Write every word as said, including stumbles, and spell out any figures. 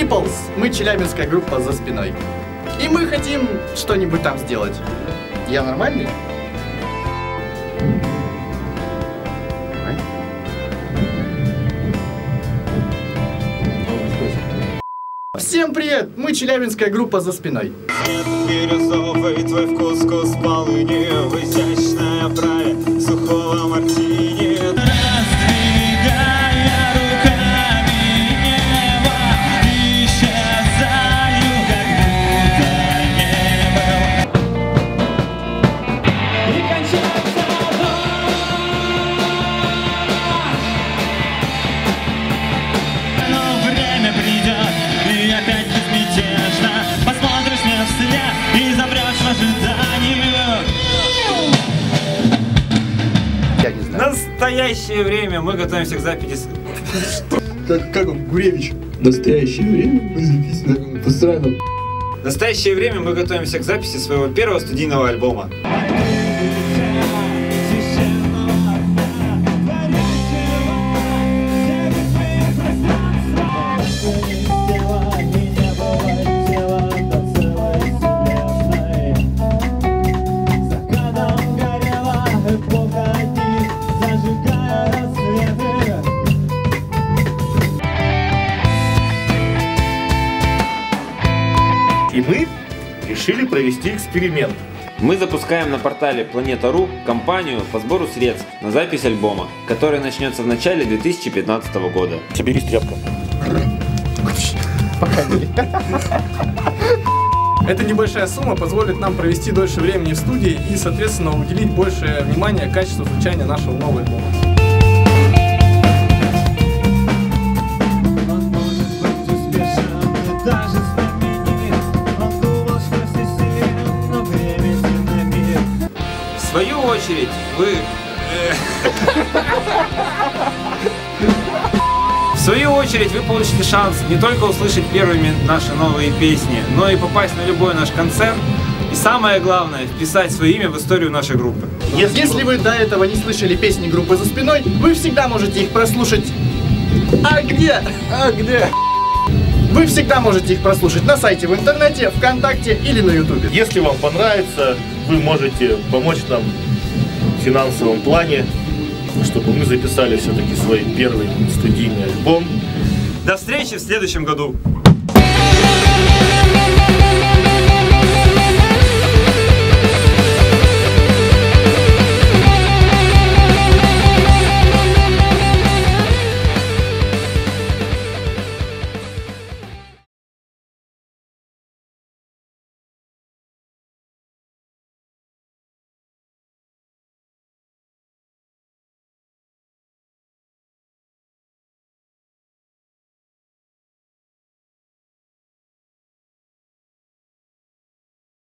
Peoples, мы челябинская группа «За спиной». И мы хотим что-нибудь там сделать. Я нормальный? Всем привет! Мы челябинская группа «За спиной». Бирюзовый твой вкус, вкус полыни, в изящной оправе сухого мартини. Раздвигая руками небо, исчезаю, как будто не был. И кончается но время придет, и опять безмятежно посмотришь мне вслед и замрешь в ожидании. Я не знаю. В настоящее время мы готовимся к записи. Как, как он, Гуревич? В настоящее время мы записываем по-странному. В настоящее время мы готовимся к записи своего первого студийного альбома. И мы решили провести эксперимент. Мы запускаем на портале Планета точка ру кампанию по сбору средств на запись альбома, которая начнется в начале две тысячи пятнадцатого года. Соберись, тряпка. Эта небольшая сумма позволит нам провести дольше времени в студии и, соответственно, уделить больше внимания качеству звучания нашего нового альбома. В свою очередь, вы... В свою очередь, вы получите шанс не только услышать первыми наши новые песни, но и попасть на любой наш концерт. И самое главное, вписать свое имя в историю нашей группы. Если, Если вы до этого не слышали песни группы «За спиной», вы всегда можете их прослушать... А где? А где? Вы всегда можете их прослушать на сайте, в интернете, ВКонтакте или на Ютубе. Если вам понравится, вы можете помочь нам в финансовом плане, чтобы мы записали все-таки свой первый студийный альбом. До встречи в следующем году!